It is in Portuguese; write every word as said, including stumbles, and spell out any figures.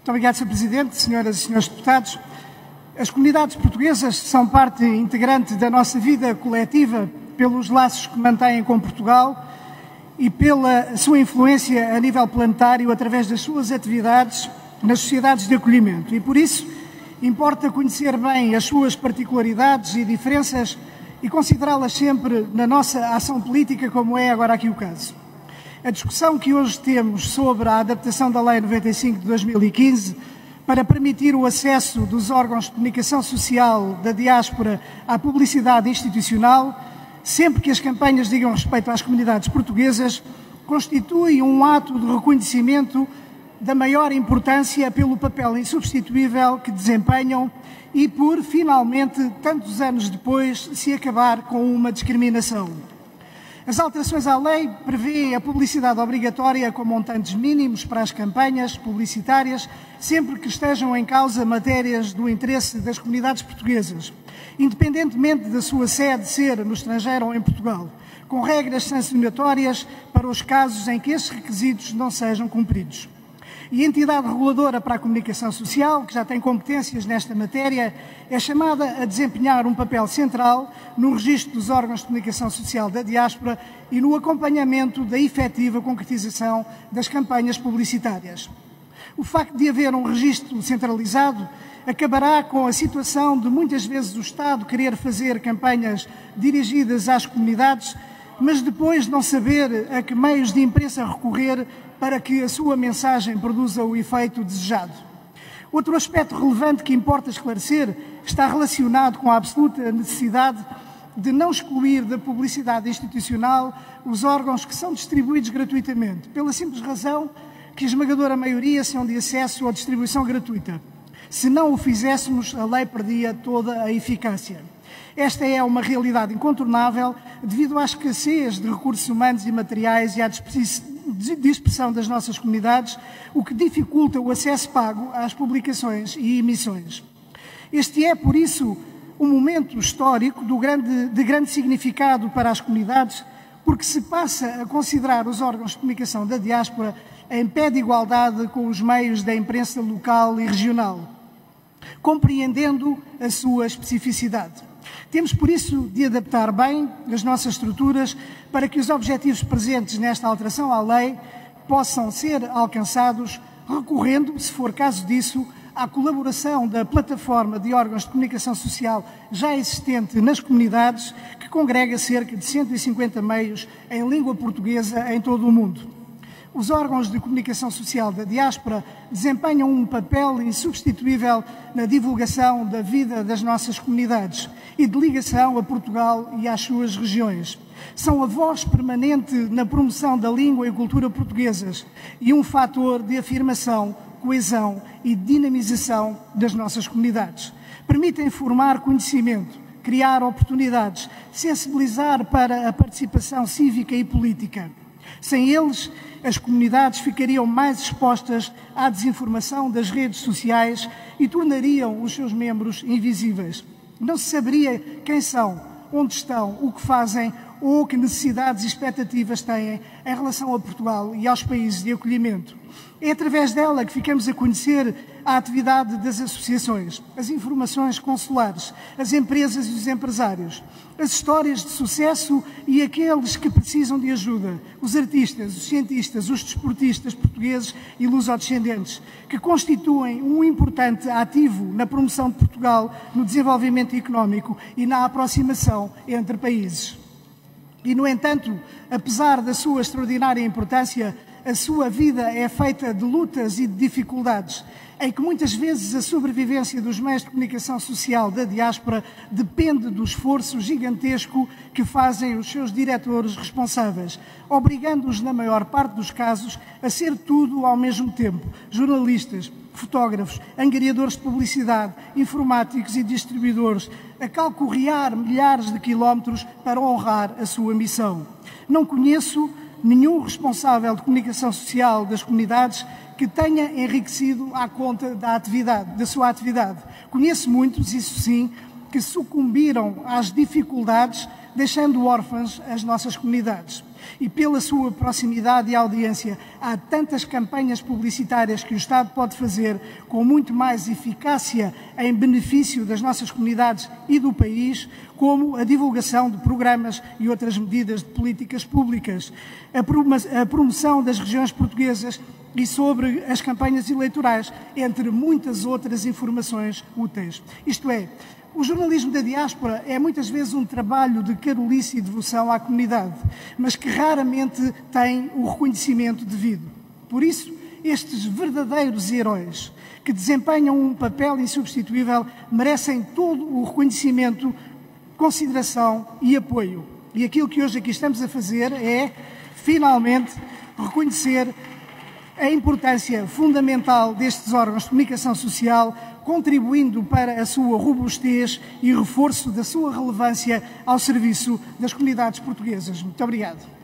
Muito obrigado, senhor Presidente, senhoras e senhores deputados. As comunidades portuguesas são parte integrante da nossa vida coletiva pelos laços que mantêm com Portugal e pela sua influência a nível planetário através das suas atividades nas sociedades de acolhimento. E por isso importa conhecer bem as suas particularidades e diferenças e considerá-las sempre na nossa ação política, como é agora aqui o caso. A discussão que hoje temos sobre a adaptação da Lei noventa e cinco de dois mil e quinze para permitir o acesso dos órgãos de comunicação social da diáspora à publicidade institucional, sempre que as campanhas digam respeito às comunidades portuguesas, constitui um ato de reconhecimento da maior importância pelo papel insubstituível que desempenham e por, finalmente, tantos anos depois, se acabar com uma discriminação. As alterações à lei prevêem a publicidade obrigatória com montantes mínimos para as campanhas publicitárias, sempre que estejam em causa matérias do interesse das comunidades portuguesas, independentemente da sua sede ser no estrangeiro ou em Portugal, com regras sancionatórias para os casos em que esses requisitos não sejam cumpridos. E a entidade reguladora para a comunicação social, que já tem competências nesta matéria, é chamada a desempenhar um papel central no registro dos órgãos de comunicação social da diáspora e no acompanhamento da efetiva concretização das campanhas publicitárias. O facto de haver um registro centralizado acabará com a situação de muitas vezes o Estado querer fazer campanhas dirigidas às comunidades, mas depois não saber a que meios de imprensa recorrer para que a sua mensagem produza o efeito desejado. Outro aspecto relevante que importa esclarecer está relacionado com a absoluta necessidade de não excluir da publicidade institucional os órgãos que são distribuídos gratuitamente, pela simples razão que a esmagadora maioria são de acesso à distribuição gratuita. Se não o fizéssemos, a lei perdia toda a eficácia. Esta é uma realidade incontornável devido à escassez de recursos humanos e materiais e à dispersão das nossas comunidades, o que dificulta o acesso pago às publicações e emissões. Este é, por isso, um momento histórico do grande, de grande significado para as comunidades, porque se passa a considerar os órgãos de comunicação da diáspora em pé de igualdade com os meios da imprensa local e regional, compreendendo a sua especificidade. Temos, por isso, de adaptar bem as nossas estruturas para que os objetivos presentes nesta alteração à lei possam ser alcançados, recorrendo, se for caso disso, à colaboração da plataforma de órgãos de comunicação social já existente nas comunidades, que congrega cerca de cento e cinquenta meios em língua portuguesa em todo o mundo. Os órgãos de comunicação social da diáspora desempenham um papel insubstituível na divulgação da vida das nossas comunidades e de ligação a Portugal e às suas regiões. São a voz permanente na promoção da língua e cultura portuguesas e um fator de afirmação, coesão e dinamização das nossas comunidades. Permitem formar conhecimento, criar oportunidades, sensibilizar para a participação cívica e política. Sem eles, as comunidades ficariam mais expostas à desinformação das redes sociais e tornariam os seus membros invisíveis. Não se saberia quem são, onde estão, o que fazem ou que necessidades e expectativas têm em relação a Portugal e aos países de acolhimento. É através dela que ficamos a conhecer a atividade das associações, as informações consulares, as empresas e os empresários, as histórias de sucesso e aqueles que precisam de ajuda, os artistas, os cientistas, os desportistas portugueses e lusodescendentes, que constituem um importante ativo na promoção de Portugal no desenvolvimento económico e na aproximação entre países. E, no entanto, apesar da sua extraordinária importância, a sua vida é feita de lutas e de dificuldades, em que muitas vezes a sobrevivência dos meios de comunicação social da diáspora depende do esforço gigantesco que fazem os seus diretores responsáveis, obrigando-os, na maior parte dos casos, a ser tudo ao mesmo tempo: jornalistas, fotógrafos, angariadores de publicidade, informáticos e distribuidores, a calcorrear milhares de quilómetros para honrar a sua missão. Não conheço nenhum responsável de comunicação social das comunidades que tenha enriquecido à conta da atividade, da sua atividade. Conheço muitos, isso sim, que sucumbiram às dificuldades, deixando órfãs as nossas comunidades. e pela sua proximidade e audiência. Há tantas campanhas publicitárias que o Estado pode fazer com muito mais eficácia em benefício das nossas comunidades e do país, como a divulgação de programas e outras medidas de políticas públicas, a promoção das regiões portuguesas e sobre as campanhas eleitorais, entre muitas outras informações úteis. Isto é, o jornalismo da diáspora é muitas vezes um trabalho de carolice e devoção à comunidade, mas que raramente tem o reconhecimento devido. Por isso, estes verdadeiros heróis, que desempenham um papel insubstituível, merecem todo o reconhecimento, consideração e apoio. E aquilo que hoje aqui estamos a fazer é, finalmente, reconhecer a importância fundamental destes órgãos de comunicação social, contribuindo para a sua robustez e reforço da sua relevância ao serviço das comunidades portuguesas. Muito obrigado.